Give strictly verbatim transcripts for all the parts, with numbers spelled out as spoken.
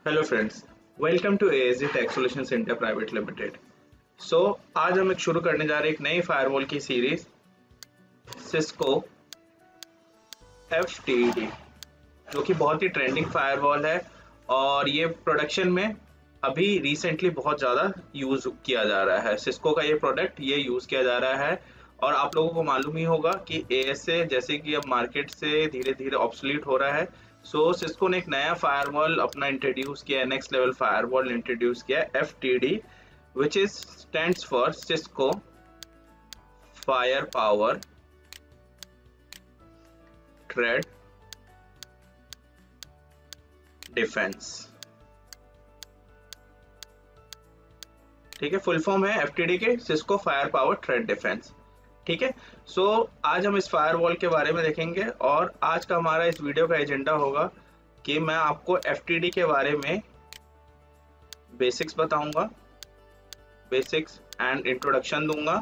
Hello friends, welcome to ASD tech solution centre private limited. So आज हम एक शुरू करने जा रहे हैं एक नई फायरवॉल की series Cisco F T D, जो कि बहुत ही ट्रेंडिंग फायरवॉल है और ये प्रोडक्शन में अभी रिसेंटली बहुत ज़्यादा यूज़ किया जा रहा है। सिस्को का ये प्रोडक्ट ये यूज़ किया जा रहा है और आप लोगों को मालूम ही होगा कि ए एस ए जैसे कि अब मार्केट से धीरे धीरे ऑब्सोलीट हो रहा है। सो सिस्को ने एक नया फायरवॉल अपना इंट्रोड्यूस किया, नेक्स्ट लेवल फायरवॉल इंट्रोड्यूस किया F T D, which is stands for Cisco fire power thread defence. ठीक है, फुल फॉर्म है एफ टी डी के Cisco fire power thread defence. ठीक है, सो so, आज हम इस फायरवॉल के बारे में देखेंगे और आज का हमारा इस वीडियो का एजेंडा होगा कि मैं आपको एफ टी डी के बारे में बेसिक्स बताऊंगा, बेसिक्स एंड इंट्रोडक्शन दूंगा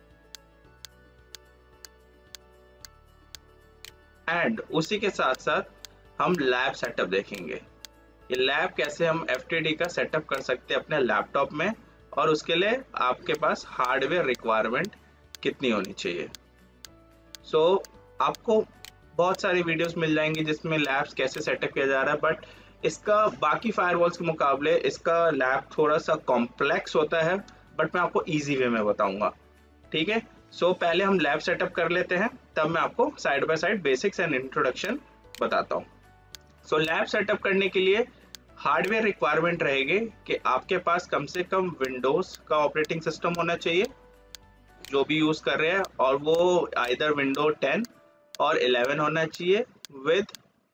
एंड उसी के साथ साथ हम लैब सेटअप देखेंगे। ये लैब कैसे हम एफ टी डी का सेटअप कर सकते हैं अपने लैपटॉप में और उसके लिए आपके पास हार्डवेयर रिक्वायरमेंट कितनी होनी चाहिए। सो so, आपको बहुत सारी वीडियोस मिल जाएंगी जिसमें लैब्स कैसे सेटअप किया जा रहा है, बट इसका बाकी फायरवॉल्स के मुकाबले इसका लैब थोड़ा सा कॉम्प्लेक्स होता है, बट मैं आपको इजी वे में बताऊंगा। ठीक है, सो so, पहले हम लैब सेटअप कर लेते हैं, तब मैं आपको side by side basics and introduction बताता हूँ। सो लैब सेटअप करने के लिए हार्डवेयर रिक्वायरमेंट रहेगी कि आपके पास कम से कम विंडोज का ऑपरेटिंग सिस्टम होना चाहिए जो भी यूज कर रहे हैं, और वो आइदर विंडो टेन और इलेवन होना चाहिए with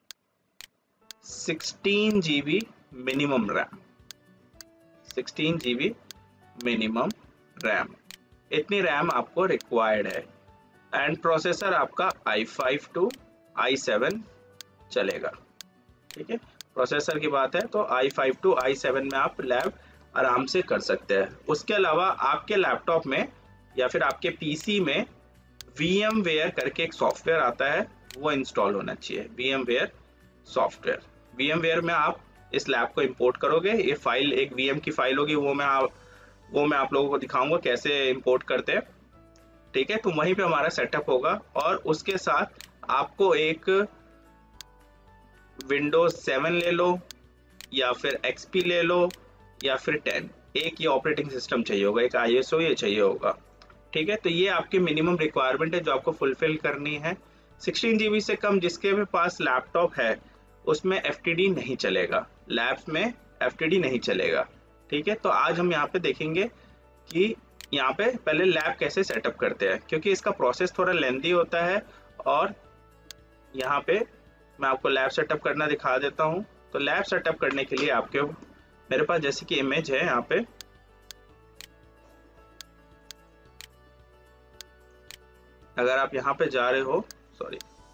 sixteen G B minimum RAM. Sixteen G B minimum RAM, इतनी रैम आपको रिक्वायर्ड है। एंड प्रोसेसर आपका I five to I seven चलेगा। ठीक है, प्रोसेसर की बात है तो I five to I seven में आप लैब आराम से कर सकते हैं। उसके अलावा आपके लैपटॉप में या फिर आपके पीसी में VMware करके एक सॉफ्टवेयर आता है, वो इंस्टॉल होना चाहिए। VMware सॉफ्टवेयर, VMware में आप इस लैब को इंपोर्ट करोगे। ये फाइल एक V M की फाइल होगी, वो मैं आप वो मैं आप लोगों को दिखाऊंगा कैसे इंपोर्ट करते हैं। ठीक है, तो वहीं पे हमारा सेटअप होगा और उसके साथ आपको एक विंडोज सेवन ले लो या फिर एक्सपी ले लो या फिर टेन, एक ये ऑपरेटिंग सिस्टम चाहिए होगा, एक आई एस ओ ये चाहिए होगा। ठीक है, तो ये आपकी मिनिमम रिक्वायरमेंट है जो आपको फुलफिल करनी है। सिक्सटीन जी बी से कम जिसके भी पास लैपटॉप है उसमें एफ टी डी नहीं चलेगा, लैब्स में एफ टी डी नहीं चलेगा। ठीक है, तो आज हम यहाँ पे देखेंगे कि यहाँ पे पहले लैब कैसे सेटअप करते हैं, क्योंकि इसका प्रोसेस थोड़ा लेंथी होता है। और यहाँ पे मैं आपको लैब सेटअप करना दिखा देता हूँ। तो लैब सेटअप करने के लिए आपके मेरे पास जैसे कि इमेज है यहाँ पे, अगर आप यहाँ पे जा रहे हो, सॉरी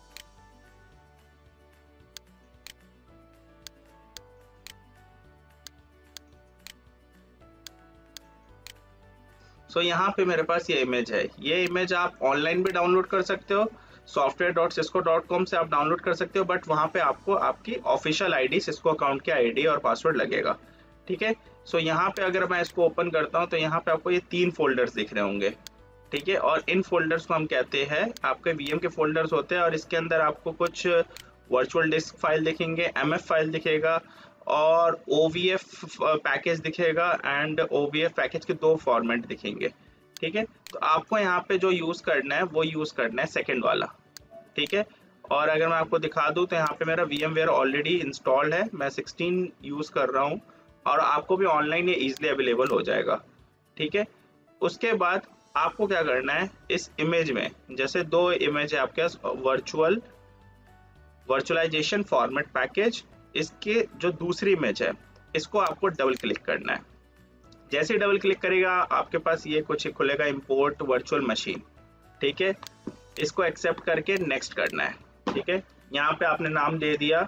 सो so, यहाँ पे मेरे पास ये इमेज है। ये इमेज आप ऑनलाइन भी डाउनलोड कर सकते हो, software dot Cisco dot com से आप डाउनलोड कर सकते हो, बट वहाँ पे आपको आपकी ऑफिशियल आईडी सिस्को अकाउंट की आईडी और पासवर्ड लगेगा। ठीक है, सो so, यहाँ पे अगर मैं इसको ओपन करता हूँ तो यहाँ पे आपको ये तीन फोल्डर्स दिख रहे होंगे। ठीक है, और इन फोल्डर्स को हम कहते हैं आपके वीएम के फोल्डर्स होते हैं, और इसके अंदर आपको कुछ वर्चुअल डिस्क फाइल दिखेंगे, एमएफ फाइल दिखेगा और ओवीएफ पैकेज दिखेगा एंड ओवीएफ पैकेज के दो फॉर्मेट दिखेंगे। ठीक है, तो आपको यहाँ पे जो यूज करना है वो यूज करना है सेकंड वाला। ठीक है, और अगर मैं आपको दिखा दूँ तो यहाँ पे मेरा VMware ऑलरेडी इंस्टॉल्ड है, मैं सिक्सटीन यूज कर रहा हूँ और आपको भी ऑनलाइन ये इजिली अवेलेबल हो जाएगा। ठीक है, उसके बाद आपको क्या करना है, इस इमेज में जैसे दो इमेज है आपके पास, वर्चुअल वर्चुअलाइजेशन फॉर्मेट पैकेज, इसके जो दूसरी इमेज है इसको आपको डबल क्लिक करना है। जैसे डबल क्लिक करेगा आपके पास ये कुछ खुलेगा, इंपोर्ट वर्चुअल मशीन। ठीक है, इसको एक्सेप्ट करके नेक्स्ट करना है। ठीक है, यहाँ पे आपने नाम दे दिया,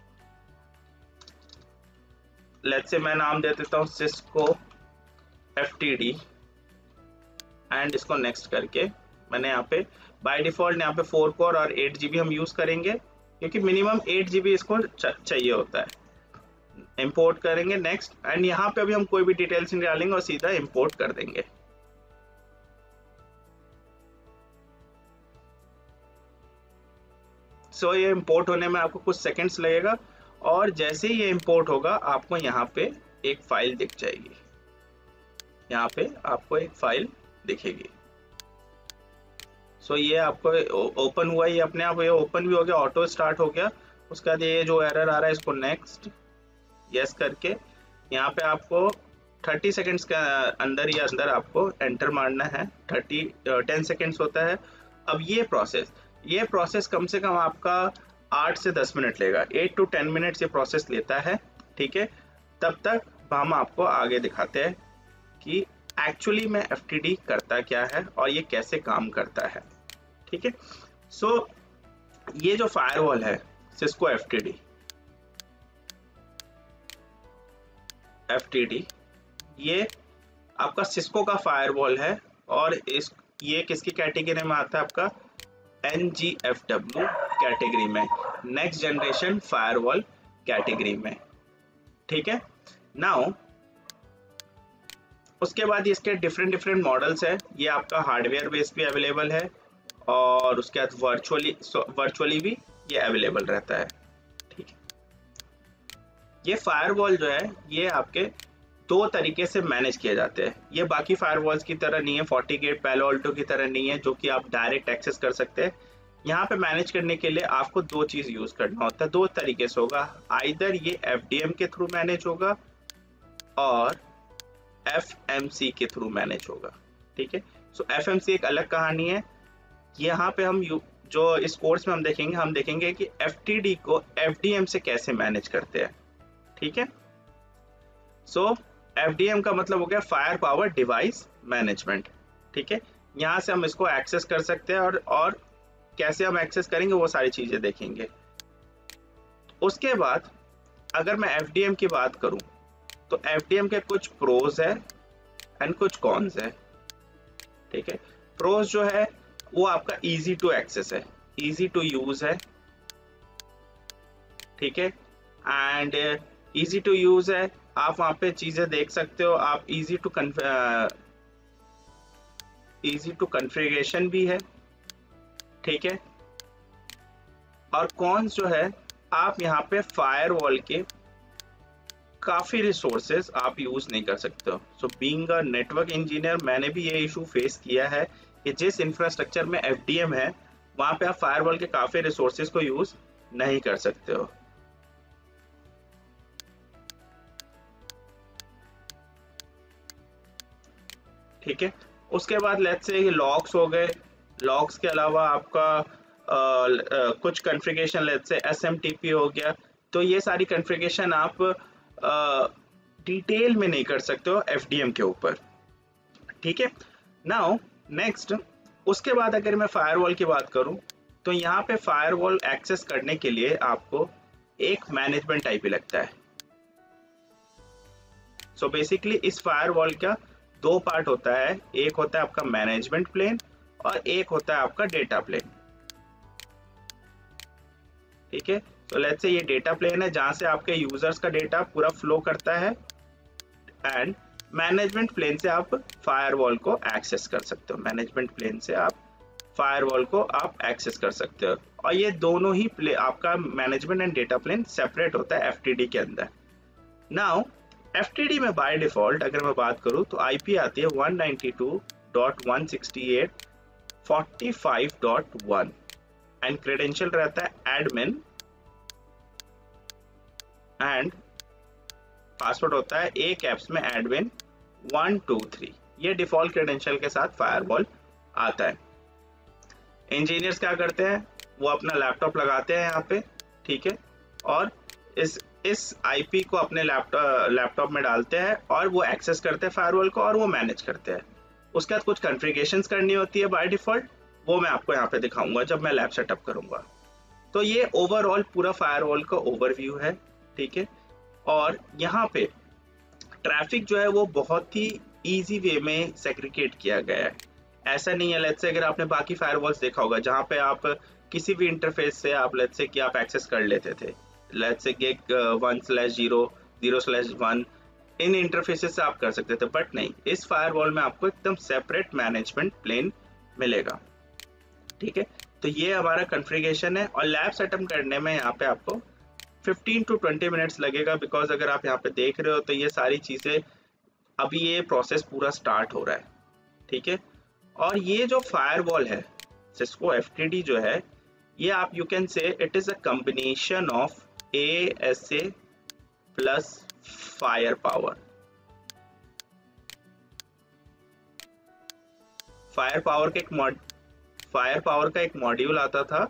लेट्स से मैं नाम दे देता हूँ Cisco F T D and इसको नेक्स्ट करके मैंने यहाँ पे बाय डिफॉल्ट यहाँ पे फोर कोर और एट जीबी हम यूज करेंगे, क्योंकि मिनिमम एट जीबी इसको चाहिए होता है। इंपोर्ट करेंगे नेक्स्ट, एंड यहाँ पे अभी हम कोई भी डिटेल्स नहीं डालेंगे और सीधा इंपोर्ट कर देंगे। सो so, ये इंपोर्ट होने में आपको कुछ सेकंड्स लगेगा, और जैसे ही ये इंपोर्ट होगा आपको यहाँ पे एक फाइल दिख जाएगी, यहाँ पे आपको एक फाइल दिखेगी। सो so, ये आपको ओपन हुआ, ये अपने आप ये ओपन भी हो गया, ऑटो स्टार्ट हो गया। उसके बाद ये जो एरर आ रहा है इसको नेक्स्ट यस करके यहाँ पे आपको थर्टी सेकेंड्स के अंदर या अंदर आपको एंटर मारना है। थर्टी टेन सेकेंड्स होता है। अब ये प्रोसेस ये प्रोसेस कम से कम आपका आठ से दस मिनट लेगा, एट टू टेन मिनट्स ये प्रोसेस लेता है, ठीक है। तब तक हम आपको आगे दिखाते हैं कि एक्चुअली में एफ टी डी करता क्या है और ये कैसे काम करता है, ठीक है। सो so, ये जो फायरवॉल है Cisco F T D F T D ये आपका सिस्को का फायरवॉल है, और इस ये किसकी कैटेगरी में आता है, आपका N G F W category में, नेक्स्ट जनरेशन फायरवॉल कैटेगरी में, ठीक है। नाउ उसके बाद इसके डिफरेंट डिफरेंट मॉडल्स है। ये आपका हार्डवेयर बेस्ड भी अवेलेबल है, और उसके बाद वर्चुअली वर्चुअली भी ये अवेलेबल रहता है, ठीक है। ये फायरवॉल जो है ये आपके दो तरीके से मैनेज किए जाते हैं। ये बाकी फायरवॉल्स की तरह नहीं है, फोर्टीगेट पैलो अल्टो की तरह नहीं है जो कि आप डायरेक्ट एक्सेस कर सकते हैं। यहाँ पे मैनेज करने के लिए आपको दो चीज यूज करना होता है, दो तरीके से होगा। आइदर ये एफ डी एम के थ्रू मैनेज होगा और एफ एम सी के थ्रू मैनेज होगा, ठीक है। सो एफ एम सी एक अलग कहानी है। यहाँ पे हम यू, जो इस कोर्स में हम देखेंगे हम देखेंगे कि एफ टी डी को एफ डी एम से कैसे मैनेज करते हैं, ठीक है। सो एफ डी एम का मतलब हो गया फायर पावर डिवाइस मैनेजमेंट, ठीक है। यहाँ से हम इसको एक्सेस कर सकते हैं, और और कैसे हम एक्सेस करेंगे वो सारी चीजें देखेंगे। उसके बाद अगर मैं एफ डी एम की बात करूं तो एफ डी एम के कुछ प्रोज है एंड कुछ कॉन्स है, ठीक है। प्रोज जो है वो आपका इजी टू एक्सेस है, इजी टू यूज है, ठीक है। एंड इजी टू यूज है, आप वहां पे चीजें देख सकते हो, आप easy to easy to configuration भी है, ठीक है। और कॉन्स जो है आप यहाँ पे फायरवॉल के काफी रिसोर्सेज आप यूज नहीं कर सकते हो। So being a network engineer मैंने भी ये इशू फेस किया है कि जिस इंफ्रास्ट्रक्चर में एफ डी एम है वहां पे आप फायरवॉल के काफी रिसोर्सेज को यूज नहीं कर सकते हो, ठीक है। उसके बाद लेट्स से ये लॉग्स हो गए, लॉग्स के अलावा आपका आ, आ, कुछ configuration let's say S M T P हो गया, तो ये सारी कॉन्फ़िगरेशन आप डिटेल में नहीं कर सकते हो एफ डी एम के ऊपर, ठीक है। नाउ नेक्स्ट उसके बाद अगर मैं फायरवॉल की बात करूं तो यहाँ पे फायरवॉल एक्सेस करने के लिए आपको एक मैनेजमेंट आईपी भी लगता है। सो so बेसिकली इस फायरवॉल का दो पार्ट होता है, एक होता है आपका मैनेजमेंट प्लेन और एक होता है आपका डेटा प्लेन, ठीक है। तो लेट्स से ये डेटा प्लेन है जहां से आपके यूजर्स का डेटा पूरा फ्लो करता है, एंड मैनेजमेंट प्लेन से आप फायरवॉल को एक्सेस कर सकते हो, मैनेजमेंट प्लेन से आप फायरवॉल को आप एक्सेस कर सकते हो। और ये दोनों ही प्ले आपका management and data plane separate होता है एफ टी डी के अंदर। नाउ एफ टी डी में बाय डिफॉल्ट अगर मैं बात करूं तो आईपी आती है one ninety two dot one sixty eight dot forty five dot one and credential रहता है एडमिन, एंड पासवर्ड होता है एक एप्स में एडमिन वन टू थ्री। ये डिफॉल्ट क्रेडेंशियल के साथ फायरवॉल आता है। इंजीनियर्स क्या करते हैं, वो अपना लैपटॉप लगाते हैं यहाँ पे, ठीक है, और इस इस आईपी को अपने लैपटॉप लैपटॉप में डालते हैं और वो एक्सेस करते हैं फायरवॉल को और वो मैनेज करते हैं। उसके बाद कुछ कॉन्फ़िगरेशंस करनी होती है बाय डिफॉल्ट, वो मैं आपको यहाँ पे दिखाऊंगा जब मैं लैब सेटअप करूंगा। तो ये ओवरऑल पूरा फायरवॉल का ओवरव्यू है, ठीक है। और यहाँ पे ट्रैफिक जो है वो बहुत ही इजी वे में सेग्रीगेट किया गया है। ऐसा नहीं है लेट्स से अगर आपने बाकी फायरवॉल्स देखा होगा जहाँ पे आप किसी भी इंटरफेस से आप लेट्स से कि आप एक्सेस कर लेते थे, let's say gig one slash zero zero slash one, इन इंटरफेसेस से आप कर सकते थे, बट नहीं, इस फायरवॉल में आपको एकदम सेपरेट मैनेजमेंट प्लेन मिलेगा। ठीक है, तो ये हमारा कॉन्फ़िगरेशन है। और लैब सेटअप करने में यहाँ पे आपको फिफ्टीन टू ट्वेंटी मिनट्स लगेगा, बिकॉज अगर आप यहाँ पे देख रहे हो तो ये सारी चीज़ें अभी ये प्रोसेस पूरा स्टार्ट हो रहा है। ठीक है, और ये जो फायरवॉल है सिस्को एफ टी डी जो है, ये आप you can say it is a combination of A S A plus fire power. Fire power का एक मॉड फायर पावर का एक मॉड्यूल आता था,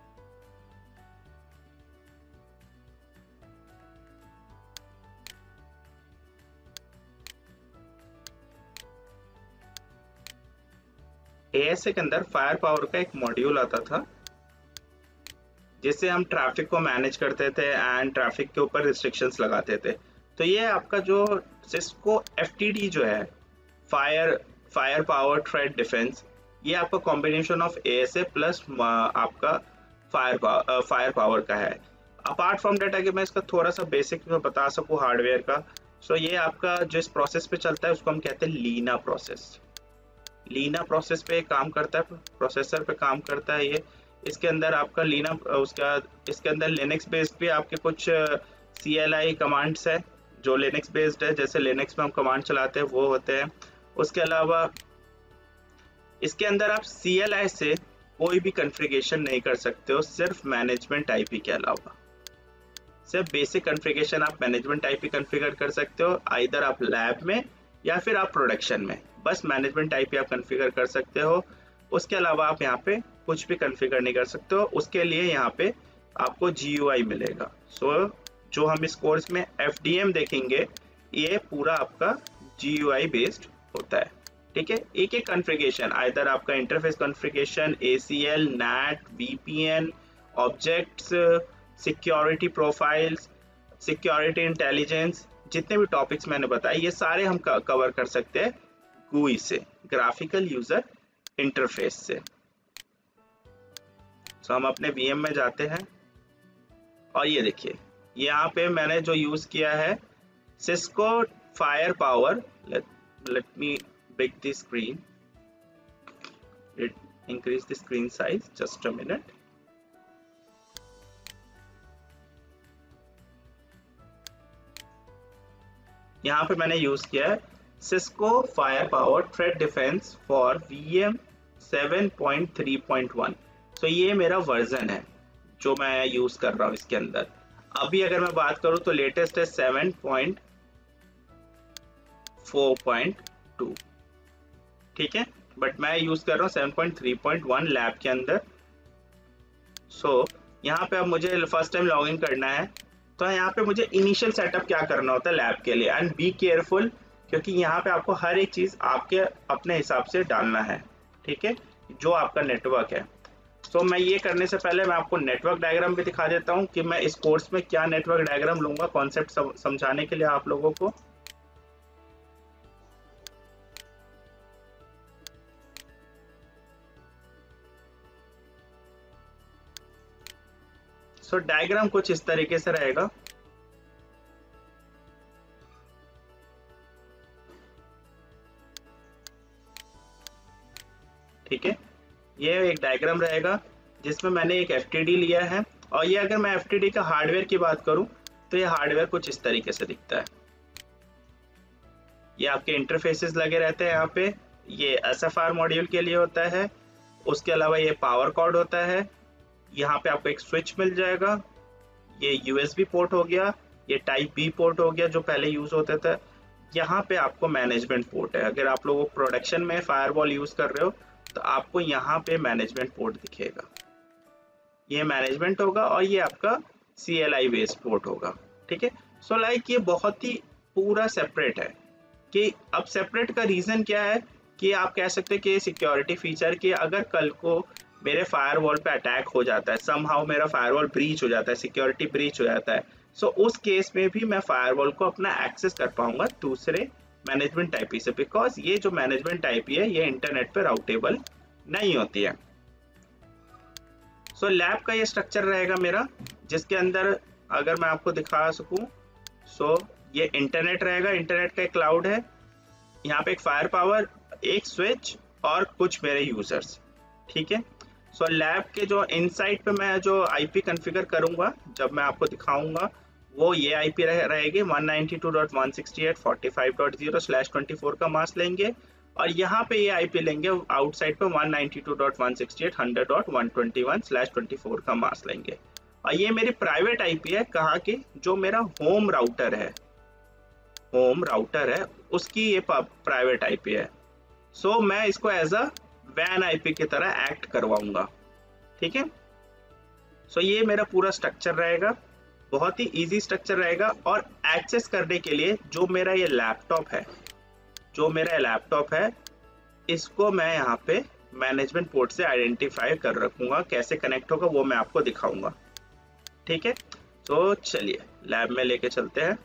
एएसए के अंदर फायर पावर का एक मॉड्यूल आता था जिससे हम ट्रैफिक को मैनेज करते थे एंड ट्रैफिक के ऊपर रिस्ट्रिक्शंस लगाते थे। तो ये आपका जो सिस्को एफटीडी जो है, fire fire power threat defence, ये आपका कॉम्बिनेशन ऑफ एएसए प्लस आपका फायर पावर फायर पावर का है। अपार्ट फ्रॉम डेट अगर मैं इसका थोड़ा सा बेसिक में बता सकूं हार्डवेयर का, सो ये आपका जिस प्रोसेस पे चलता है उसको हम कहते हैं लीना प्रोसेस। लीना प्रोसेस पे काम करता है, प्रोसेसर पे काम करता है ये। इसके अंदर आपका लीना उसका इसके अंदर लिनक्स बेस्ड भी आपके कुछ सी एल आई कमांड्स है जो लिनक्स बेस्ड है, जैसे लिनक्स में हम कमांड चलाते हैं वो होते हैं। उसके अलावा इसके अंदर आप सी एल आई से कोई भी कॉन्फ़िगरेशन नहीं कर सकते हो, सिर्फ मैनेजमेंट आईपी के अलावा। सिर्फ बेसिक कॉन्फ़िगरेशन आप मैनेजमेंट आईपी कॉन्फ़िगर कर सकते हो, आइदर आप लैब में या फिर आप प्रोडक्शन में, बस मैनेजमेंट आईपी आप कॉन्फ़िगर कर सकते हो। उसके अलावा आप यहाँ पे कुछ भी कॉन्फ़िगर नहीं कर सकते हो। उसके लिए यहाँ पे आपको जी यू आई मिलेगा। सो so, जो हम इस कोर्स में एफ डी एम देखेंगे, ये पूरा आपका जी यू आई बेस्ड होता है। ठीक है, एक एक कॉन्फ़िगरेशन, आइदर आपका interface configuration, A C L, NAT, V P N, objects, security profiles, security intelligence, जितने भी टॉपिक्स मैंने बताए ये सारे हम कवर कर सकते हैं गूई से, ग्राफिकल यूजर इंटरफेस से। तो हम अपने वी एम में जाते हैं और ये देखिए यहाँ पे मैंने जो यूज किया है Cisco fire power. Let me big the screen, increase the screen size, just a minute. यहाँ पे मैंने यूज किया है Cisco fire power threat defence for V M seven point three point one. तो ये मेरा वर्जन है जो मैं यूज कर रहा हूँ इसके अंदर। अभी अगर मैं बात करूँ तो लेटेस्ट है seven point four point two. ठीक है, बट मैं यूज कर रहा हूँ seven point three point one lab के अंदर। सो so, यहाँ पे अब मुझे फर्स्ट टाइम लॉग इन करना है, तो यहाँ पे मुझे इनिशियल सेटअप क्या करना होता है लैब के लिए। एंड बी केयरफुल, क्योंकि यहाँ पे आपको हर एक चीज आपके अपने हिसाब से डालना है। ठीक है, जो आपका नेटवर्क है। तो मैं ये करने से पहले मैं आपको नेटवर्क डायग्राम भी दिखा देता हूँ कि मैं इस कोर्स में क्या नेटवर्क डायग्राम लूंगा कॉन्सेप्ट समझाने के लिए आप लोगों को। सो so, डायग्राम कुछ इस तरीके से रहेगा। ठीक है, ये एक डायग्राम रहेगा जिसमें मैंने एक एफ टी डी लिया है। और ये अगर मैं एफ टी डी का हार्डवेयर की बात करूं तो ये हार्डवेयर कुछ इस तरीके से दिखता है। ये आपके इंटरफेसेस लगे रहते हैं यहाँ पे। ये एस एफ आर मॉड्यूल के लिए होता है। उसके अलावा ये पावर कॉर्ड होता है। यहाँ पे आपको एक स्विच मिल जाएगा। ये यू एस बी पोर्ट हो गया, ये टाइप बी पोर्ट हो गया जो पहले यूज होते थे। यहाँ पे आपको मैनेजमेंट पोर्ट है। अगर आप लोग प्रोडक्शन में फायरवॉल यूज कर रहे हो तो आपको यहाँ पे मैनेजमेंट पोर्ट दिखेगा। ये मैनेजमेंट होगा और ये आपका C L I based port होगा। ठीक है, सो लाइक ये बहुत ही पूरा सेपरेट है। कि अब सेपरेट का रीजन क्या है कि आप कह सकते हैं कि सिक्योरिटी फीचर कि अगर कल को मेरे फायरवॉल पे अटैक हो जाता है, समहाउ मेरा फायरवॉल ब्रीच हो जाता है, सिक्योरिटी ब्रीच हो जाता है, सो so उस केस में भी मैं फायरवॉल को अपना एक्सेस कर पाऊंगा दूसरे मैनेजमेंट आईपी से, बिकॉज ये जो मैनेजमेंट आईपी है ये इंटरनेट पे राउटेबल नहीं होती है। सो so, लैब का ये स्ट्रक्चर रहेगा मेरा, जिसके अंदर अगर मैं आपको दिखा सकूं, सो so, ये इंटरनेट रहेगा, इंटरनेट का एक क्लाउड है, यहाँ पे एक फायर पावर, एक स्विच और कुछ मेरे यूजर्स, ठीक है। सो लैब के जो इनसाइड पे मैं जो आईपी कॉन्फ़िगर करूंगा, जब मैं आपको दिखाऊंगा, वो ये आईपी रह, रहेगी one ninety two dot one sixty eight dot forty five dot zero slash twenty four का मास्क लेंगे, और यहाँ पे ये आईपी लेंगे आउटसाइड पे one ninety two dot one sixty eight hundred dot one twenty one slash twenty four का mask लेंगे। और ये मेरी प्राइवेट आईपी है, कहाँ की, जो मेरा होम राउटर है, होम राउटर है उसकी ये प्राइवेट आईपी है। सो so, मैं इसको एज अ वैन आईपी की तरह एक्ट करवाऊंगा, ठीक है। सो so, ये मेरा पूरा स्ट्रक्चर रहेगा, बहुत ही इजी स्ट्रक्चर रहेगा। और एक्सेस करने के लिए जो मेरा ये लैपटॉप है, जो मेरा लैपटॉप है इसको मैं यहाँ पे मैनेजमेंट पोर्ट से आइडेंटिफाई कर रखूंगा, कैसे कनेक्ट होगा वो मैं आपको दिखाऊंगा, ठीक है। तो चलिए लैब में लेके चलते हैं।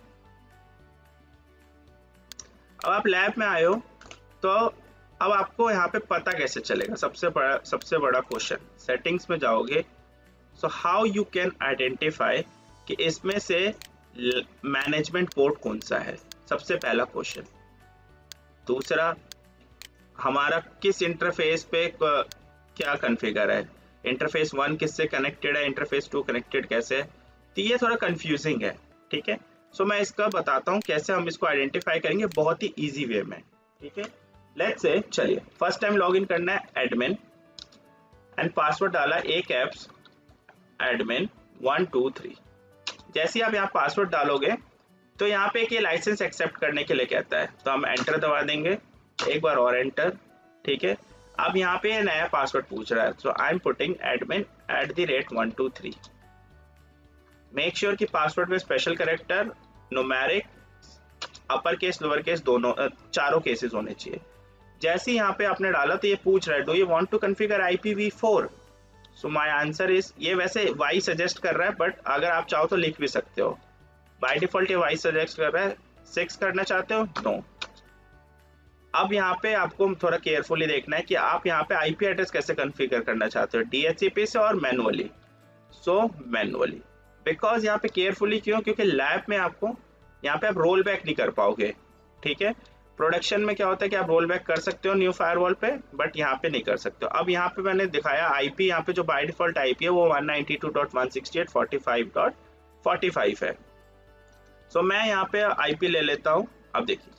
अब आप लैब में आए हो तो अब आपको यहाँ पे पता कैसे चलेगा, सबसे बड़ा सबसे बड़ा क्वेश्चन। सेटिंग्स में जाओगे, so how you can identify कि इसमें से मैनेजमेंट पोर्ट कौन सा है, सबसे पहला क्वेश्चन। दूसरा, हमारा किस इंटरफेस पे क्या कॉन्फ़िगर है, इंटरफेस वन किससे कनेक्टेड है, इंटरफेस टू कनेक्टेड कैसे है। तो ये थोड़ा कंफ्यूजिंग है, ठीक है। सो मैं इसका बताता हूँ कैसे हम इसको आइडेंटिफाई करेंगे बहुत ही इजी वे में, ठीक है। लेट्स से, चलिए फर्स्ट टाइम लॉगिन करना है एडमिन एंड पासवर्ड डाला एक एप्स एडमिन वन टू थ्री। जैसे ही आप यहाँ पासवर्ड डालोगे तो यहाँ पे एक ये लाइसेंस एक्सेप्ट करने के लिए कहता है, तो हम एंटर दबा देंगे, एक बार और एंटर, ठीक है। अब यहाँ पे नया पासवर्ड पूछ रहा है, so I am putting admin at the rate one two three. Make sure कि पासवर्ड में special character, numeric, upper case, lower case दोनों चारों केसेस होने चाहिए। जैसे यहाँ पे आपने डाला तो ये पूछ रहा है do you want to configure I P V four. So my answer is, ये वैसे वाई सजेस्ट कर रहा है बट अगर आप चाहो तो लिख भी सकते हो, बाय डिफॉल्ट ये वाई सजेस्ट कर रहा है। सिक्स करना चाहते हो, नो। अब यहाँ पे आपको थोड़ा केयरफुली देखना है कि आप यहाँ पे आईपी एड्रेस कैसे कॉन्फ़िगर करना चाहते हो, डीएचसीपी से और मैनुअली। सो मैनुअली, बिकॉज यहाँ पे केयरफुली क्यों, क्योंकि लैब में आपको यहाँ पे आप रोल बैक नहीं कर पाओगे, ठीक है। प्रोडक्शन में क्या होता है कि आप रोल बैक कर सकते हो न्यू फायरवॉल पे, बट यहाँ पे नहीं कर सकते हो। अब यहाँ पे मैंने दिखाया आईपी, यहाँ पे जो बाय डिफॉल्ट आईपी है वो one ninety two dot one sixty eight dot forty five dot forty five है। सो so, मैं यहाँ पे आईपी ले लेता हूँ। अब देखिए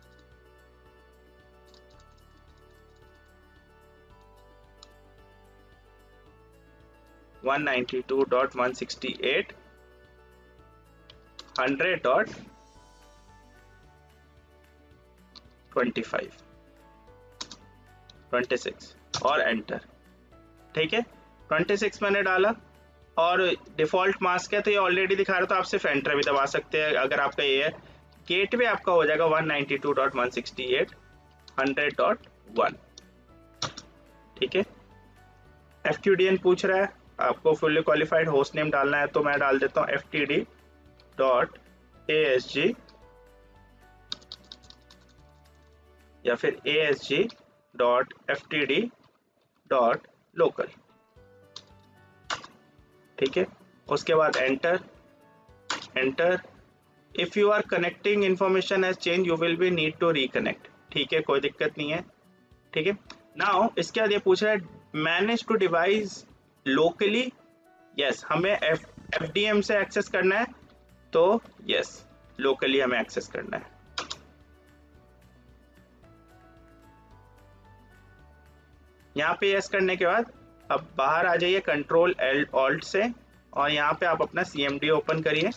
one ninety two dot one sixty eight hundred dot twenty five twenty six और एंटर, ठीक है। ट्वेंटी सिक्स मैंने डाला और डिफॉल्ट मास्क है तो ये ऑलरेडी दिखा रहा है, तो आप सिर्फ एंटर भी दबा सकते हैं अगर आपका ये है। गेटवे आपका हो जाएगा one ninety two dot one sixty eight hundred dot one, ठीक है। एफ टी डी एन पूछ रहा है, आपको फुल्ली क्वालिफाइड होस्ट नेम डालना है तो मैं डाल देता हूँ F T D dot A S G या फिर A S G dot F T D dot local, ठीक है। उसके बाद enter enter. If you are connecting information has change you will be need to reconnect, ठीक है, कोई दिक्कत नहीं है, ठीक है। नाउ इसके बाद ये पूछ रहा है manage to device locally, yes हमें एफ डी एम से एक्सेस करना है तो यस लोकली हमें एक्सेस करना है। यहाँ पे यस करने के बाद अब बाहर आ जाइए कंट्रोल एल ऑल्ट से और यहाँ पे आप अपना सी एम डी ओपन करिए।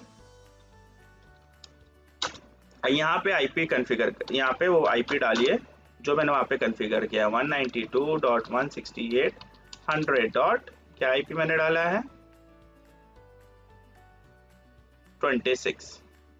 यहाँ पे आईपी कॉन्फ़िगर, यहाँ पे वो आईपी डालिए जो मैंने वहाँ पे कॉन्फ़िगर किया है one ninety two dot one sixty eight hundred dot क्या आईपी मैंने डाला है ट्वेंटी सिक्स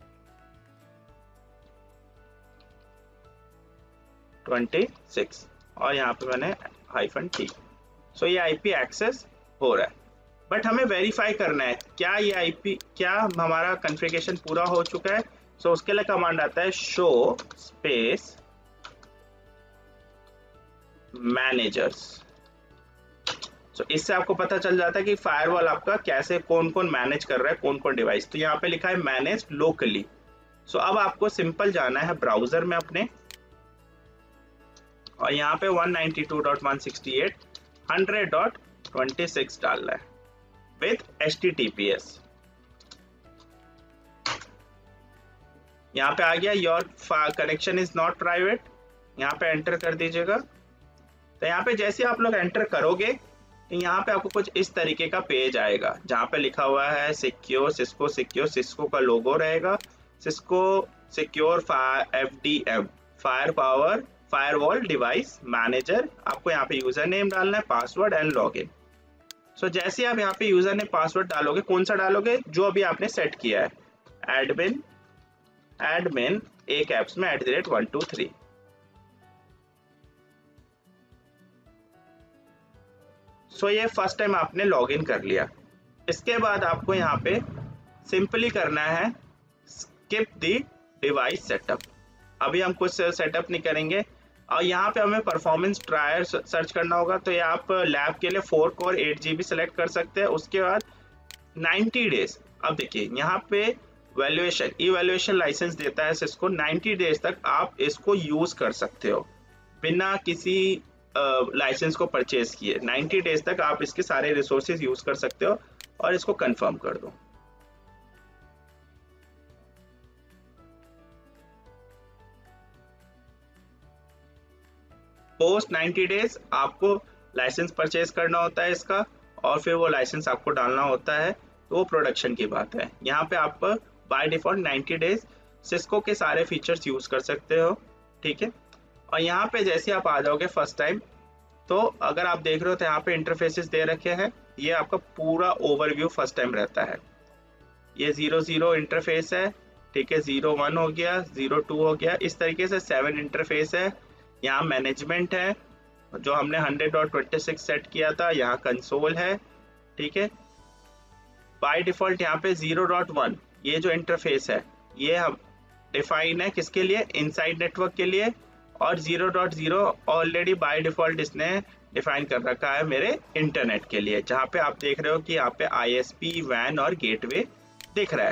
ट्वेंटी सिक्स और यहाँ पे मैंने हाइफन टी। सो ये आईपी एक्सेस हो रहा है, बट हमें वेरीफाई करना है क्या ये आईपी, क्या हमारा कॉन्फ़िगरेशन पूरा हो चुका है। सो so, उसके लिए कमांड आता है शो स्पेस मैनेजर्स। सो इससे आपको पता चल जाता है कि फायरवॉल आपका कैसे कौन कौन मैनेज कर रहा है, कौन कौन डिवाइस। तो यहाँ पे लिखा है मैनेज लोकली। सो अब आपको सिंपल जाना है ब्राउजर में अपने, और यहाँ पे one ninety two dot one sixty eight hundred dot twenty six डालना है with H T T P S. यहाँ पे आ गया your connection is not private, यहाँ पे एंटर कर दीजिएगा। तो यहाँ पे जैसे आप लोग एंटर करोगे तो यहाँ पे आपको कुछ इस तरीके का पेज आएगा जहाँ पे लिखा हुआ है सिक्योर सिस्को सिक्योर, सिस्को का लोगो रहेगा, Cisco secure F D M fire power firewall device manager. आपको यहाँ पे यूजर नेम डालना है, पासवर्ड एंड लॉगिन। सो जैसे आप यहाँ पे यूजर नेम पासवर्ड डालोगे, कौन सा डालोगे, जो अभी आपने सेट किया है, एडमिन एडमिन एक एप्स में at the rate one two three. So ये फर्स्ट टाइम आपने लॉगिन कर लिया। इसके बाद आपको यहाँ पे सिंपली करना है स्किप द डिवाइस सेटअप। अभी हम कुछ सेटअप नहीं करेंगे, और यहाँ पे हमें परफॉर्मेंस ट्रायर सर्च करना होगा। तो ये आप लैब के लिए four core eight G B select कर सकते हैं। उसके बाद नाइंटी डेज, अब देखिए यहाँ पे वैल्यूएशन इवैल्यूएशन लाइसेंस देता है सिस्को, नाइंटी डेज तक आप इसको यूज कर सकते हो बिना किसी लाइसेंस uh, को परचेज किए। नाइंटी डेज तक आप इसके सारे रिसोर्सेज यूज कर सकते हो, और इसको कंफर्म कर दो। पोस्ट नाइंटी डेज आपको लाइसेंस परचेज करना होता है इसका, और फिर वो लाइसेंस आपको डालना होता है, तो वो प्रोडक्शन की बात है। यहाँ पे आप by default ninety days Cisco के सारे फीचर्स यूज कर सकते हो, ठीक है। और यहाँ पे जैसे आप आ जाओगे फर्स्ट टाइम, तो अगर आप देख रहे हो तो यहाँ पे इंटरफेसेस दे रखे हैं। ये आपका पूरा ओवरव्यू फर्स्ट टाइम रहता है। ये जीरो जीरो इंटरफेस है, ठीक है, जीरो वन हो गया, जीरो टू हो गया, इस तरीके से सेवन इंटरफेस है। यहाँ मैनेजमेंट है जो हमने hundred dot twenty six set किया था, यहाँ कंसोल है, ठीक है। बाय डिफॉल्ट यहाँ पे जीरो डॉट वन ये जो इंटरफेस है ये हम डिफाइन है किसके लिए, इनसाइड नेटवर्क के लिए, और zero dot zero already by default इसने डिफाइन कर रखा है मेरे इंटरनेट के लिए, जहाँ पे आप देख रहे हो कि यहाँ पे आई एस पी वैन और गेटवे दिख रहा है,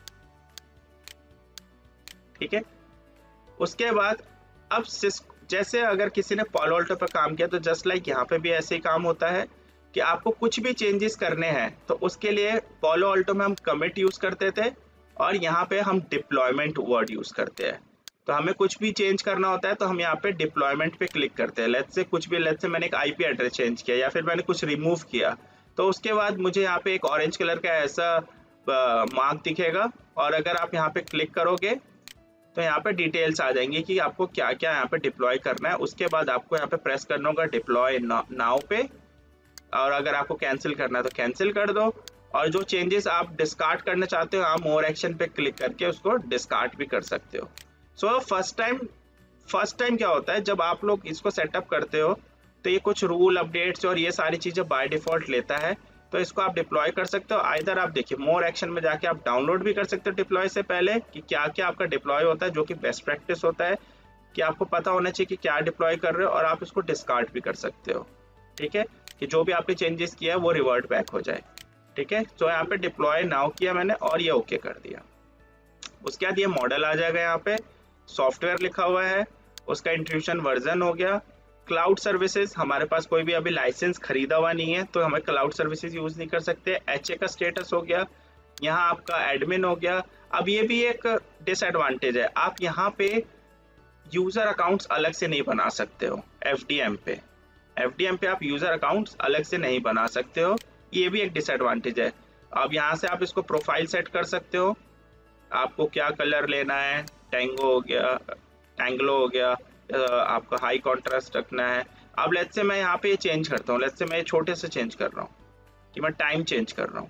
ठीक है। उसके बाद अब सिस्को, जैसे अगर किसी ने पालो अल्टो पर काम किया तो जस्ट लाइक यहाँ पे भी ऐसे ही काम होता है कि आपको कुछ भी चेंजेस करने हैं तो उसके लिए पालो अल्टो में हम कमिट यूज करते थे, और यहाँ पे हम डिप्लॉयमेंट वर्ड यूज करते हैं। तो हमें कुछ भी चेंज करना होता है तो हम यहाँ पे डिप्लॉयमेंट पे क्लिक करते हैं। लेट्स से कुछ भी, लेट्स से मैंने एक आईपी एड्रेस चेंज किया या फिर मैंने कुछ रिमूव किया, तो उसके बाद मुझे यहाँ पे एक ऑरेंज कलर का ऐसा मार्क दिखेगा, और अगर आप यहाँ पे क्लिक करोगे तो यहाँ पे डिटेल्स आ जाएंगी कि आपको क्या क्या यहाँ पे डिप्लॉय करना है। उसके बाद आपको यहाँ पे प्रेस करना होगा डिप्लॉय नाउ पे, और अगर आपको कैंसिल करना है तो कैंसिल कर दो, और जो चेंजेस आप डिस्कार्ड करना चाहते हो आप मोर एक्शन पे क्लिक करके उसको डिस्कार्ड भी कर सकते हो। So first time first time क्या होता है, जब आप लोग इसको सेटअप करते हो तो ये कुछ रूल अपडेट्स और ये सारी चीज़ें बाय डिफॉल्ट लेता है, तो इसको आप डिप्लॉय कर सकते हो। आइदर आप देखिए मोर एक्शन में जाके आप डाउनलोड भी कर सकते हो डिप्लॉय से पहले कि क्या क्या आपका डिप्लॉय होता है, जो कि बेस्ट प्रैक्टिस होता है कि आपको पता होना चाहिए कि क्या डिप्लॉय कर रहे हो, और आप इसको डिस्कार्ड भी कर सकते हो, ठीक है, कि जो भी आपने चेंजेस किया है वो रिवर्ट बैक हो जाए, ठीक है। तो यहाँ पे डिप्लॉय नाउ किया मैंने और ये ओके कर दिया। उसके बाद ये मॉडल आ जाएगा, यहाँ पे सॉफ्टवेयर लिखा हुआ है, उसका इंट्रूशन वर्जन हो गया। क्लाउड सर्विसेज, हमारे पास कोई भी अभी लाइसेंस खरीदा हुआ नहीं है तो हमें क्लाउड सर्विसेज यूज नहीं कर सकते। एच ए का स्टेटस हो गया, यहाँ आपका एडमिन हो गया। अब ये भी एक डिसएडवांटेज है, आप यहाँ पे यूजर अकाउंट्स अलग से नहीं बना सकते हो। एफ डी एम पे एफ डी एम पे आप यूजर अकाउंट्स अलग से नहीं बना सकते हो, ये भी एक डिसएडवांटेज है। अब यहाँ से आप इसको प्रोफाइल सेट कर सकते हो, आपको क्या कलर लेना है, टैंगो हो गया, टैंगलो हो गया, आपका हाई कॉन्ट्रास्ट रखना है। अब लेट्स से मैं यहाँ पे ये चेंज करता हूँ, लेट्स से मैं छोटे से चेंज कर रहा हूँ कि मैं टाइम चेंज कर रहा हूँ।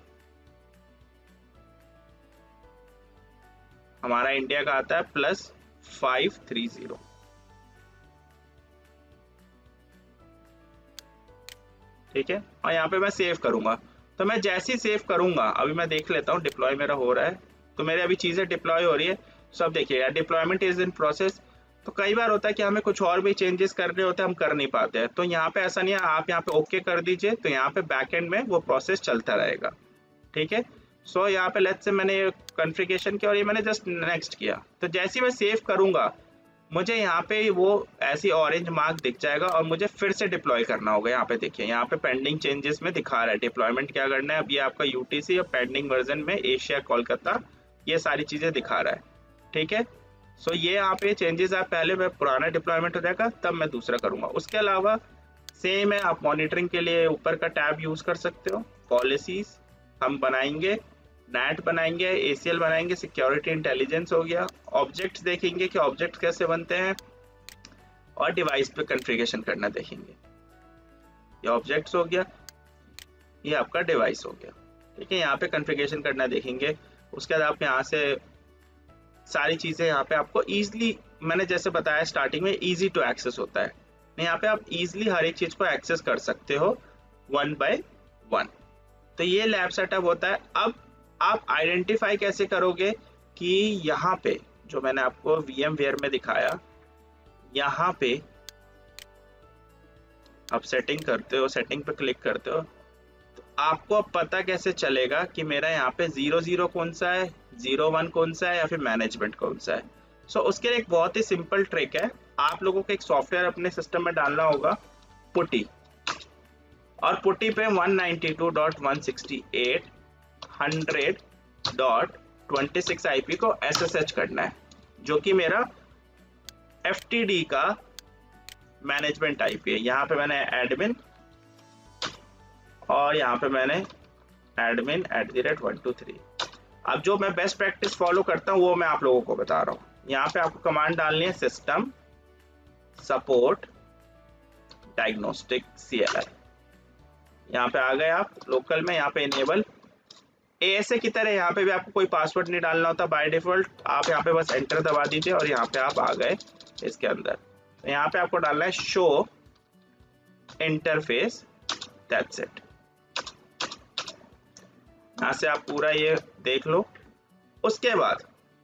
हमारा इंडिया का आता है प्लस फाइव थ्री जीरो, ठीक है। और यहाँ पे मैं सेव करूंगा, तो मैं जैसे ही सेव करूंगा, अभी मैं देख लेता हूँ डिप्लॉय मेरा हो रहा है, तो मेरे अभी चीजें डिप्लॉय हो रही है। सब देखिए डिप्लॉयमेंट इज इन प्रोसेस। तो कई बार होता है कि हमें कुछ और भी चेंजेस करने होते हैं, हम कर नहीं पाते हैं, तो यहाँ पे ऐसा नहीं है, आप यहाँ पे ओके कर दीजिए, तो यहाँ पे बैकएंड में वो प्रोसेस चलता रहेगा, ठीक है। सो so, यहाँ पे लेट्स से मैंने कॉन्फ़िगरेशन किया और ये मैंने जस्ट नेक्स्ट किया, तो जैसे ही मैं सेव करूँगा मुझे यहाँ पे वो ऐसी ऑरेंज मार्क दिख जाएगा और मुझे फिर से डिप्लॉय करना होगा। यहाँ पे देखिए, यहाँ पे पेंडिंग चेंजेस में दिखा रहा है डिप्लॉयमेंट क्या करना है। अब ये आपका यूटीसी और पेंडिंग वर्जन में एशिया कोलकाता ये सारी चीज़ें दिखा रहा है, ठीक है। सो ये यहाँ पे चेंजेस आप पहले मैं पुराना डिप्लॉयमेंट हो जाएगा तब मैं दूसरा करूँगा। उसके अलावा सेम है, आप मॉनिटरिंग के लिए ऊपर का टैब यूज़ कर सकते हो। पॉलिसीज हम बनाएंगे, नेट बनाएंगे, एसीएल बनाएंगे, सिक्योरिटी इंटेलिजेंस हो गया, ऑब्जेक्ट्स देखेंगे कि ऑब्जेक्ट्स कैसे बनते हैं, और डिवाइस पे कॉन्फ़िगरेशन करना देखेंगे। ये ऑब्जेक्ट्स हो गया, ये आपका डिवाइस हो गया, ठीक है। यहाँ पे कॉन्फ़िगरेशन करना देखेंगे। उसके बाद आप यहाँ से सारी चीज़ें यहाँ पे आपको ईजिली, मैंने जैसे बताया स्टार्टिंग में, ईजी टू एक्सेस होता है। यहाँ पे आप ईजिली हर एक चीज़ को एक्सेस कर सकते हो वन बाय वन। तो ये लैब सेटअप होता है। अब आप आइडेंटिफाई कैसे करोगे कि यहाँ पे जो मैंने आपको वीएमवेयर में दिखाया, यहाँ पे आप सेटिंग करते हो, सेटिंग पे क्लिक करते हो, तो आपको अब पता कैसे चलेगा कि मेरा यहाँ पे जीरो जीरो कौन सा है, जीरो वन कौन सा है, या फिर मैनेजमेंट कौन सा है। सो so, उसके लिए एक बहुत ही सिंपल ट्रिक है। आप लोगों को एक सॉफ्टवेयर अपने सिस्टम में डालना होगा, पुटी, और पुटी पे one ninety two dot one sixty eight hundred dot twenty six IP को एसएसएच करना है, जो कि मेरा एफटीडी का मैनेजमेंट आईपी है। यहाँ पे मैंने एडमिन और यहाँ पे मैंने admin at the rate one two three. अब जो मैं बेस्ट प्रैक्टिस फॉलो करता हूँ वो मैं आप लोगों को बता रहा हूँ। यहाँ पे आपको कमांड डालनी है सिस्टम सपोर्ट डायग्नोस्टिक सीएलआर। यहाँ पे आ गए आप लोकल में, यहाँ पे इनेबल एएसए की तरह यहाँ पे भी आपको कोई पासवर्ड नहीं डालना होता बाय डिफॉल्ट। आप यहाँ पे बस एंटर दबा दीजिए और यहाँ पे आप आ गए इसके अंदर। तो यहाँ पे आपको डालना है शो इंटरफेस, दैट्स इट। यहाँ से आप पूरा ये देख लो। उसके बाद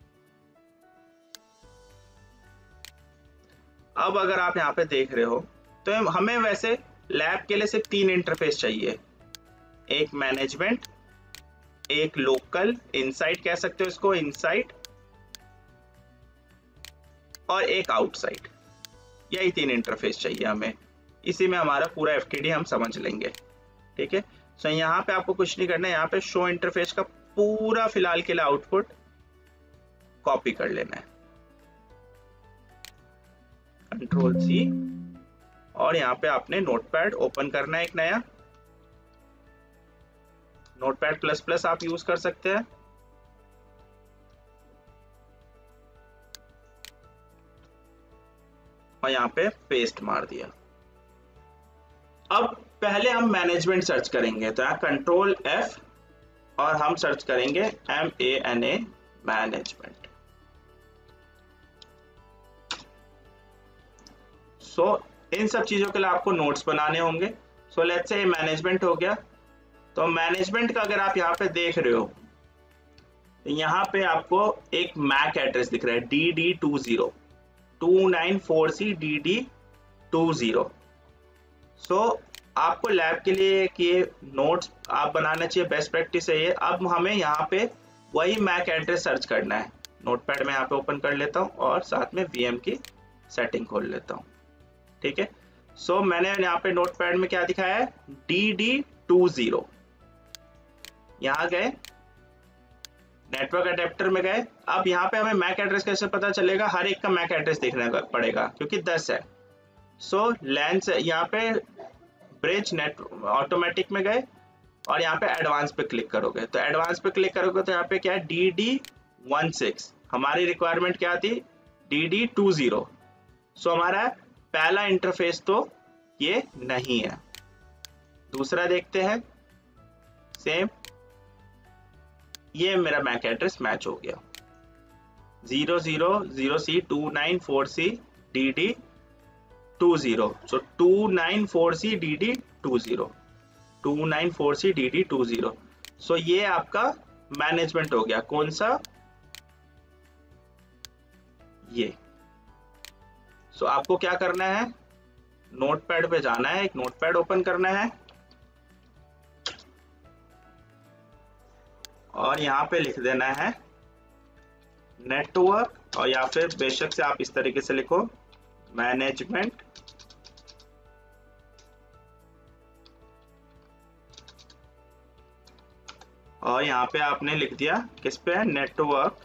अब अगर आप यहाँ पे देख रहे हो तो हमें वैसे लैब के लिए सिर्फ तीन इंटरफेस चाहिए, एक मैनेजमेंट, एक लोकल इनसाइड कह सकते हो इसको, इनसाइड, और एक आउटसाइड। यही तीन इंटरफेस चाहिए हमें। इसी में हमारा पूरा एफटीडी हम समझ लेंगे, ठीक है। सो so, यहाँ पे आपको कुछ नहीं करना है। यहाँ पे शो इंटरफेस का पूरा फिलहाल के लिए आउटपुट कॉपी कर लेना है, कंट्रोल सी, और यहाँ पे आपने नोटपैड ओपन करना है एक नया। नोटपैड प्लस प्लस आप यूज कर सकते हैं। और यहाँ पे पेस्ट मार दिया। अब पहले हम मैनेजमेंट सर्च करेंगे, तो यहाँ कंट्रोल एफ और हम सर्च करेंगे M A N A management. So इन सब चीजों के लिए आपको नोट्स बनाने होंगे। सो लेट्स से मैनेजमेंट हो गया। तो मैनेजमेंट का अगर आप यहाँ पे देख रहे हो, तो यहाँ पे आपको एक मैक एड्रेस दिख रहा है D D two zero two nine four C D D two zero. So आपको लैब के लिए कि नोट्स आप बनाना चाहिए, बेस्ट प्रैक्टिस है ये। अब हमें यहाँ पे वही मैक एड्रेस सर्च करना है। नोटपैड में यहाँ पे ओपन कर लेता हूँ और साथ में वीएम की सेटिंग खोल लेता हूँ, ठीक है। सो so, मैंने यहाँ पे नोटपैड में क्या दिखाया है, डी डी टू जीरो। यहाँ गए, नेटवर्क अडेप्टर में गए। अब यहाँ पे हमें मैक एड्रेस कैसे पता चलेगा, हर एक का मैक एड्रेस देखना पड़ेगा क्योंकि दस है। सो लैन से यहाँ पे ब्रिज नेट ऑटोमेटिक में गए और यहाँ पे एडवांस पे क्लिक करोगे। तो एडवांस पे क्लिक करोगे तो यहाँ पे क्या है, डी डी वन सिक्स। हमारी रिक्वायरमेंट क्या थी, D D two zero. So हमारा पहला इंटरफेस तो ये नहीं है। दूसरा देखते हैं, सेम, ये मेरा मैक एड्रेस मैच हो गया, zero zero zero C two nine four C D D two zero. So two nine four C D D two zero, two nine four C D D two zero. So ये आपका management हो गया। कौन सा, ये। सो so, आपको क्या करना है, नोटपैड पे जाना है, एक नोटपैड ओपन करना है और यहाँ पे लिख देना है नेटवर्क, और या फिर बेशक से आप इस तरीके से लिखो मैनेजमेंट और यहाँ पे आपने लिख दिया किस पे, नेटवर्क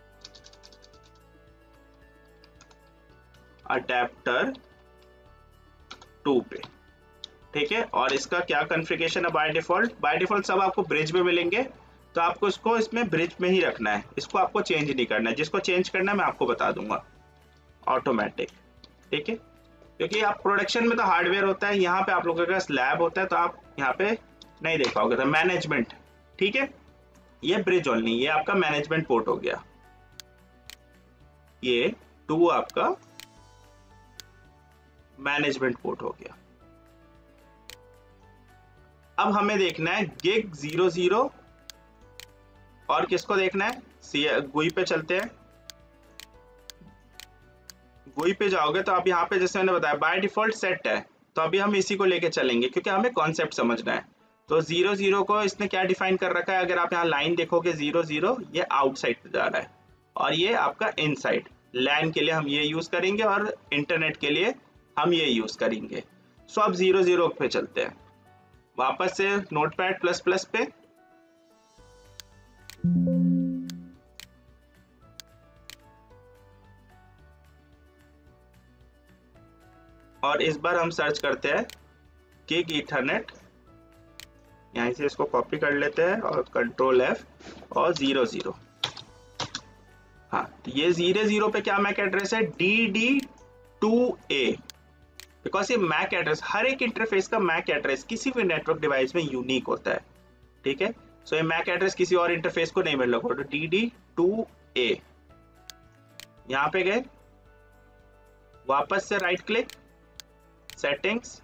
अडेप्टर टू पे। ठीक है, और इसका क्या कॉन्फ़िगरेशन है बाय डिफॉल्ट, बाय डिफॉल्ट सब आपको ब्रिज में मिलेंगे, तो आपको इसको इसमें ब्रिज में ही रखना है, इसको आपको चेंज नहीं करना है। जिसको चेंज करना है मैं आपको बता दूंगा ऑटोमेटिक। ठीक है, क्योंकि आप प्रोडक्शन में तो हार्डवेयर होता है, यहाँ पे आप लोगों के पास लैब होता है, तो आप यहाँ पे नहीं देख पाओगे। तो मैनेजमेंट, ठीक है, ये ब्रिज ओनली, ये आपका मैनेजमेंट पोर्ट हो गया, ये टू आपका मैनेजमेंट पोर्ट हो गया। अब हमें देखना है गिग जीरो जीरो, और किसको देखना है, गुई पे चलते हैं। गुई पे जाओगे तो अब यहाँ पे जैसे मैंने बताया बाय डिफॉल्ट सेट है, तो अभी हम इसी को लेके चलेंगे क्योंकि हमें कॉन्सेप्ट समझना है। तो जीरो जीरो को इसने क्या डिफाइन कर रखा है, अगर आप यहाँ लाइन देखोगे जीरो जीरो ये आउटसाइड पे जा रहा है, और ये आपका इनसाइड। लैन के लिए हम ये यूज करेंगे और इंटरनेट के लिए हम ये यूज करेंगे। सो अब जीरो जीरो पे चलते हैं, वापस से नोटपैड प्लस प्लस पे, और इस बार हम सर्च करते हैं गिग ईथरनेट। यहीं से इसको कॉपी कर लेते हैं और कंट्रोल एफ और जीरो जीरो। हाँ, तो ये जीरो जीरो पे क्या मैक एड्रेस है, D D two A, because ये मैक एड्रेस, हर एक इंटरफेस का मैक एड्रेस किसी भी नेटवर्क डिवाइस में यूनिक होता है। ठीक है, सो ये मैक एड्रेस किसी और इंटरफेस को नहीं मिल रहा, तो डी डी टू ए। यहां पे गए, वापस से right click, settings,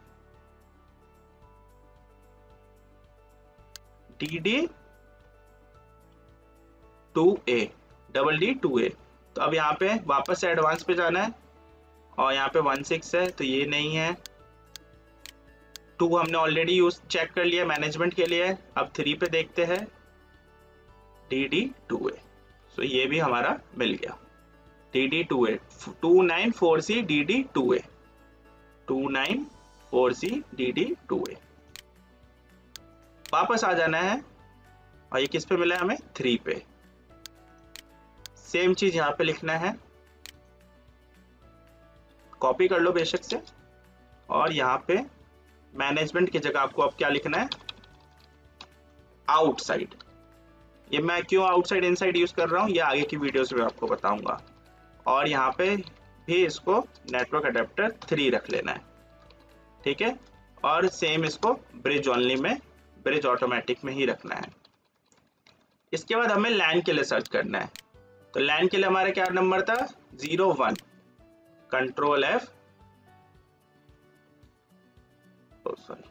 D D two A, double D two A. तो अब यहाँ पे वापस से एडवांस पे जाना है, और यहाँ पे वन सिक्स है तो ये नहीं है, टू हमने ऑलरेडी यूज चेक कर लिया मैनेजमेंट के लिए। अब थ्री पे देखते हैं, D D two A, so ये भी हमारा मिल गया, D D two A, two nine four C D D two A, two nine four C D D two A. वापस आ जाना है, और ये किस पे मिला है हमें, थ्री पे। सेम चीज यहाँ पे लिखना है, कॉपी कर लो बेशक से, और यहाँ पे मैनेजमेंट की जगह आपको अब क्या लिखना है, आउटसाइड। ये मैं क्यों आउटसाइड इनसाइड यूज कर रहा हूँ ये आगे की वीडियोस में आपको बताऊंगा। और यहाँ पे भी इसको नेटवर्क अडेप्टर थ्री रख लेना है। ठीक है, और सेम इसको ब्रिज ओनली में, ब्रिज ऑटोमेटिक में ही रखना है। इसके बाद हमें लैन के लिए सर्च करना है, तो लैन के लिए हमारा क्या नंबर था, zero one, control F, sorry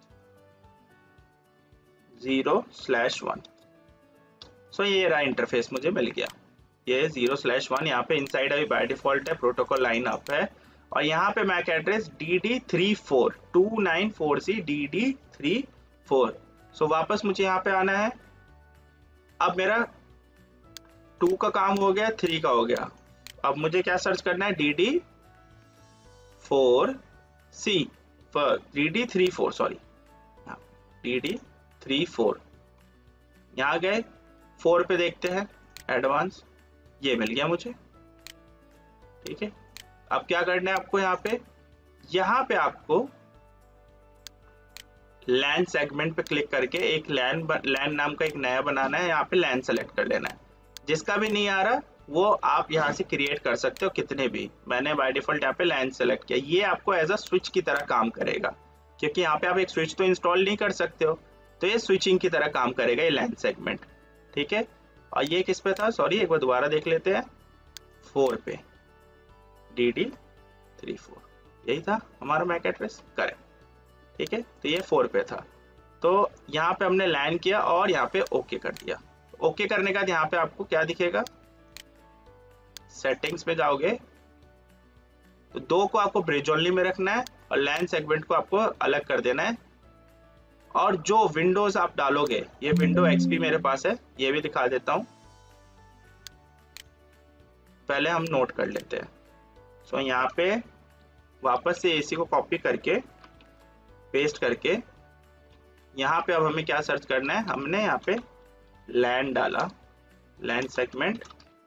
zero slash one. So ये रहा इंटरफेस मुझे मिल गया, ये जीरो स्लैश वन। यहाँ पे इनसाइड अभी बाय डिफॉल्ट है, प्रोटोकॉल लाइन अप है, और यहाँ पे MAC address D D three four, two nine four C D D three four. So वापस मुझे यहाँ पे आना है। अब मेरा टू का काम हो गया, थ्री का हो गया, अब मुझे क्या सर्च करना है, D D four C, D D three four, sorry D D three four. यहाँ गए, फोर पे देखते हैं एडवांस, ये मिल गया मुझे। ठीक है, अब क्या करना है आपको, यहाँ पे यहाँ पे आपको लैन सेगमेंट पे क्लिक करके एक लैन लैन नाम का एक नया बनाना है। यहाँ पे लैन सेलेक्ट कर लेना है, जिसका भी नहीं आ रहा वो आप यहाँ से क्रिएट कर सकते हो कितने भी। मैंने बाय डिफॉल्ट यहाँ पे लैन सेलेक्ट किया। ये आपको एज अ स्विच की तरह काम करेगा, क्योंकि यहाँ पे आप एक स्विच तो इंस्टॉल नहीं कर सकते हो, तो ये स्विचिंग की तरह काम करेगा ये लैन सेगमेंट। ठीक है, और ये किस पे था, सॉरी एक बार दोबारा देख लेते हैं, फोर पे, डी डी थ्री फोर, यही था हमारा मैक एड्रेस, करेक्ट। ठीक है, तो ये फोर पे था, तो यहाँ पे हमने लैन किया और यहाँ पे ओके कर दिया। ओके करने के बाद यहाँ पे आपको क्या दिखेगा, सेटिंग्स में जाओगे तो दो को आपको ब्रिज ओनली में रखना है और लैन सेगमेंट को आपको अलग कर देना है, और जो विंडोज आप डालोगे, ये विंडो एक्सपी मेरे पास है, ये भी दिखा देता हूँ, पहले हम नोट कर लेते हैं। सो so, यहाँ पे वापस से एसी को कॉपी करके पेस्ट करके यहाँ पे अब हमें क्या सर्च करना है, हमने यहाँ पे लैन डाला, लैन सेगमेंट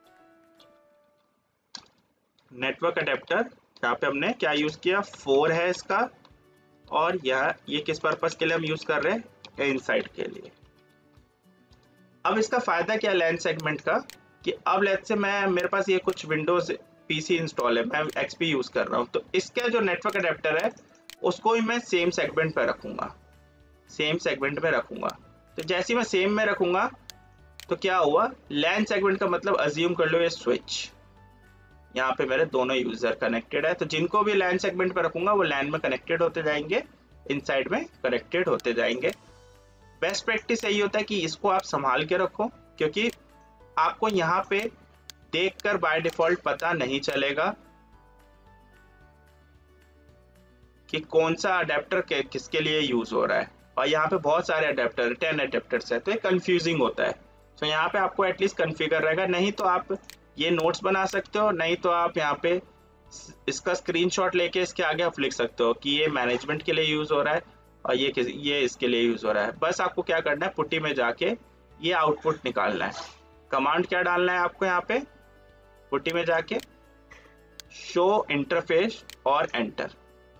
नेटवर्क अडेप्टर, यहाँ पे हमने क्या यूज किया, फोर है इसका, और यह ये किस पर्पस के लिए हम यूज कर रहे हैं, इनसाइड के लिए। अब इसका फायदा क्या लैन सेगमेंट का, कि अब लेट्स से मैं मेरे पास ये कुछ विंडोज पीसी इंस्टॉल है, मैं एक्सपी यूज कर रहा हूँ, तो इसका जो नेटवर्क अडेप्टर है उसको भी मैं सेम सेगमेंट पे रखूंगा, सेम सेगमेंट में रखूंगा। तो जैसे मैं सेम में रखूंगा तो क्या हुआ, लैन सेगमेंट का मतलब अज्यूम कर लो ये स्विच, यहाँ पे मेरे दोनों यूजर कनेक्टेड है, तो जिनको भी लैन सेगमेंट पे रखूंगा वो लैन में कनेक्टेड होते जाएंगे, इनसाइड में कनेक्टेड होते जाएंगे। बेस्ट प्रैक्टिस यही होता है कि इसको आप संभाल के रखो, क्योंकि आपको यहाँ पे देखकर बाय डिफॉल्ट पता नहीं चलेगा कि कौन सा अडेप्टर के, किसके लिए यूज हो रहा है, और यहाँ पे बहुत सारे अडेप्टर, टेन अडेप्टर्स है, तो ये कंफ्यूजिंग होता है। तो यहाँ पे आपको एटलीस्ट कन्फिगर रहेगा, नहीं तो आप ये नोट्स बना सकते हो, नहीं तो आप यहाँ पे इसका स्क्रीनशॉट लेके इसके आगे आप लिख सकते हो कि ये मैनेजमेंट के लिए यूज हो रहा है और ये किस ये इसके लिए यूज हो रहा है। बस आपको क्या करना है, पुट्टी में जाके ये आउटपुट निकालना है। कमांड क्या डालना है आपको, यहाँ पे पुट्टी में जाके शो इंटरफेस और एंटर,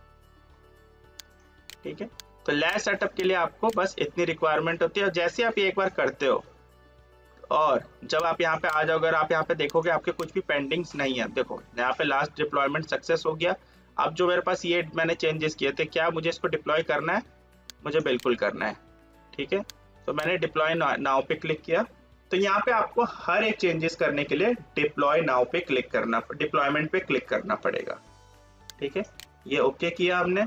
ठीक है। तो लैब सेटअप के लिए आपको बस इतनी रिक्वायरमेंट होती है, और जैसे आप ये एक बार करते हो और जब आप यहाँ पे आ जाओगे, अगर आप यहाँ पे देखोगे आपके कुछ भी पेंडिंग्स नहीं है, देखो यहाँ पे लास्ट डिप्लॉयमेंट सक्सेस हो गया। अब जो मेरे पास ये मैंने चेंजेस किए थे, क्या मुझे इसको डिप्लॉय करना है, मुझे बिल्कुल करना है, ठीक है। तो मैंने डिप्लॉय नाउ पे क्लिक किया, तो यहाँ पे आपको हर एक चेंजेस करने के लिए डिप्लॉय नाउ पे क्लिक करना, डिप्लॉयमेंट पे क्लिक करना पड़ेगा, ठीक है। ये ओके किया हमने,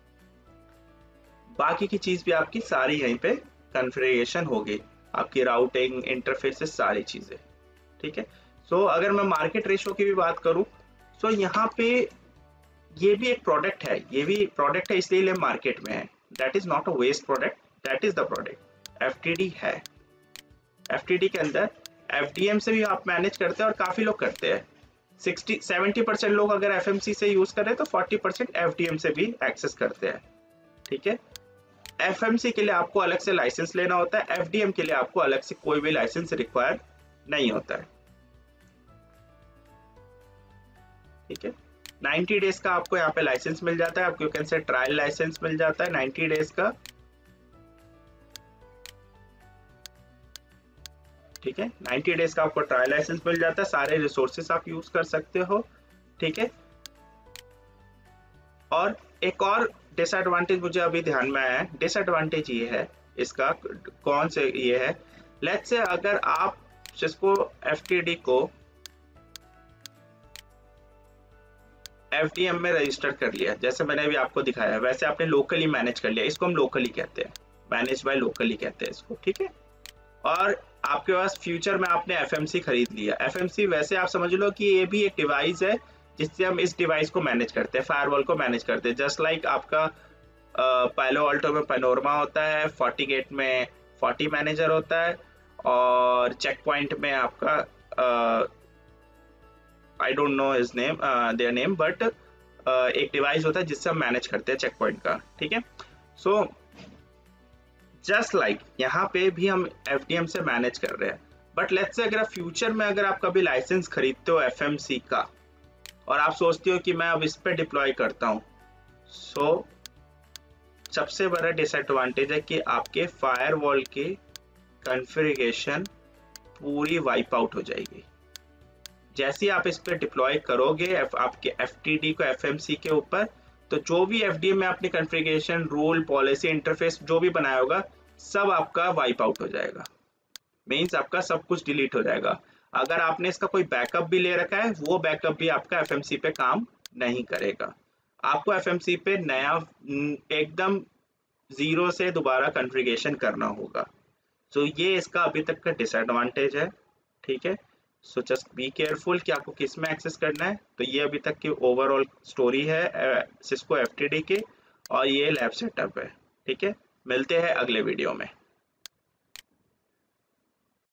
बाकी की चीज भी आपकी सारी यहीं पे कॉन्फ़िगरेशन होगी, आपकी राउटिंग इंटरफेसेस सारी चीजें, ठीक है। सो so, अगर मैं मार्केट रेशो की भी बात करूं, सो so यहाँ पे ये भी एक प्रोडक्ट है, ये भी प्रोडक्ट है इसलिए मार्केट में है, that is not a waste product, that is the product. FTD है, एफटीडी के अंदर एफडीएम से भी आप मैनेज करते हैं और काफी लोग करते हैं, सिक्सटी सेवेंटी परसेंट लोग अगर एफएमसी से यूज करें तो फोर्टी परसेंट एफडीएम से भी एक्सेस करते हैं, ठीक है। एफएमसी के लिए आपको अलग से लाइसेंस लेना होता है, एफडीएम के लिए आपको अलग से कोई भी लाइसेंस रिक्वायर नहीं होता है, ठीक है। नाइंटी डेज का आपको यहाँ पे लाइसेंस मिल जाता है, आपको कैन से ट्रायल लाइसेंस मिल जाता है नाइंटी डेज का, ठीक है। नाइंटी डेज का आपको ट्रायल लाइसेंस मिल जाता है, सारे रिसोर्सेस आप यूज कर सकते हो, ठीक है। और एक और डिसएडवांटेज मुझे अभी ध्यान में आया है, डिसएडवांटेज ये है इसका, कौन से ये है, लेट्स से अगर आप जिसको एफटीडी को एफडीएम में रजिस्टर कर लिया, जैसे मैंने अभी आपको दिखाया, वैसे आपने लोकली मैनेज कर लिया, इसको हम लोकली कहते हैं, मैनेज बाय लोकली कहते हैं इसको, ठीक है। और आपके पास फ्यूचर में आपने एफएमसी खरीद लिया, एफएमसी वैसे आप समझ लो कि ये भी एक डिवाइस है जिससे हम इस डिवाइस को मैनेज करते हैं, फायरवॉल को मैनेज करते हैं, जस्ट लाइक आपका पालो अल्टो में पैनोरमा होता है, फोर्टीगेट में फोर्टी मैनेजर होता है, और चेक पॉइंट में आपका I don't know his name their name, but एक डिवाइस होता है जिससे हम मैनेज करते हैं चेक पॉइंट का, ठीक है। सो जस्ट लाइक यहाँ पे भी हम एफडीएम से मैनेज कर रहे हैं, बट लेट्स से अगर फ्यूचर में अगर आप कभी लाइसेंस खरीदते हो एफएमसी का और आप सोचते हो कि मैं अब इस पे डिप्लॉय करता हूँ, सो so, सबसे बड़ा डिसएडवांटेज है कि आपके फायरवॉल की कॉन्फ़िगरेशन पूरी वाइप आउट हो जाएगी। जैसे आप इस पे डिप्लॉय करोगे आपके एफटीडी को एफएमसी के ऊपर, तो जो भी एफडीएम में आपने कॉन्फ़िगरेशन, रूल, पॉलिसी, इंटरफेस जो भी बनाया होगा, सब आपका वाइप आउट हो जाएगा, मीन्स आपका सब कुछ डिलीट हो जाएगा। अगर आपने इसका कोई बैकअप भी ले रखा है, वो बैकअप भी आपका एफएमसी पे काम नहीं करेगा, आपको एफएमसी पे नया एकदम जीरो से दोबारा कॉन्फ़िगरेशन करना होगा। सो so, ये इसका अभी तक का डिसएडवांटेज है, ठीक है। सो जस्ट बी केयरफुल कि आपको किस में एक्सेस करना है। तो ये अभी तक की ओवरऑल स्टोरी है सिस्को एफटीडी के, और ये लैब सेटअप है, ठीक है। मिलते हैं अगले वीडियो में।